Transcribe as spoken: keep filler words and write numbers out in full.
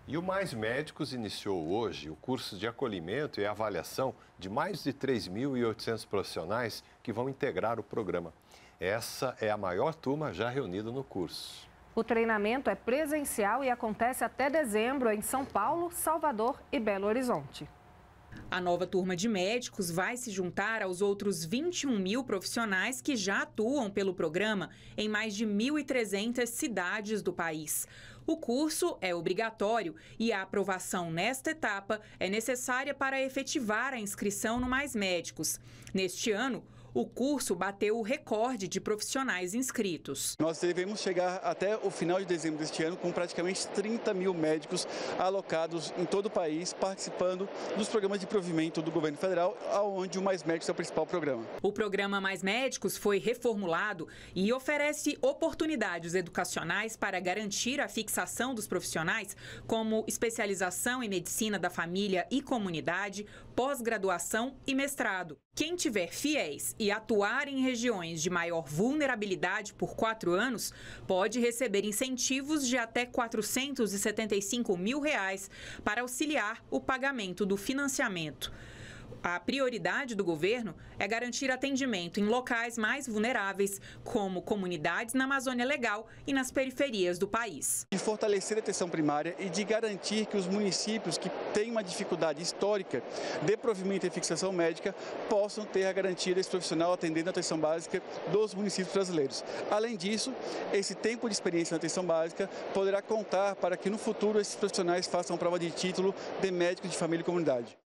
E o Mais Médicos iniciou hoje o curso de acolhimento e avaliação de mais de três mil e oitocentos profissionais que vão integrar o programa. Essa é a maior turma já reunida no curso. O treinamento é presencial e acontece até dezembro em São Paulo, Salvador e Belo Horizonte. A nova turma de médicos vai se juntar aos outros vinte e um mil profissionais que já atuam pelo programa em mais de mil e trezentas cidades do país. O curso é obrigatório e a aprovação nesta etapa é necessária para efetivar a inscrição no Mais Médicos. Neste ano, o curso bateu o recorde de profissionais inscritos. Nós devemos chegar até o final de dezembro deste ano com praticamente trinta mil médicos alocados em todo o país, participando dos programas de provimento do governo federal, onde o Mais Médicos é o principal programa. O programa Mais Médicos foi reformulado e oferece oportunidades educacionais para garantir a fixação dos profissionais, como especialização em medicina da família e comunidade, pós-graduação e mestrado. Quem tiver fiéis e atuar em regiões de maior vulnerabilidade por quatro anos pode receber incentivos de até quatrocentos e setenta e cinco mil reais para auxiliar o pagamento do financiamento. A prioridade do governo é garantir atendimento em locais mais vulneráveis, como comunidades na Amazônia Legal e nas periferias do país. De fortalecer a atenção primária e de garantir que os municípios que têm uma dificuldade histórica de provimento e fixação médica possam ter a garantia desse profissional atendendo a atenção básica dos municípios brasileiros. Além disso, esse tempo de experiência na atenção básica poderá contar para que no futuro esses profissionais façam prova de título de médico de família e comunidade.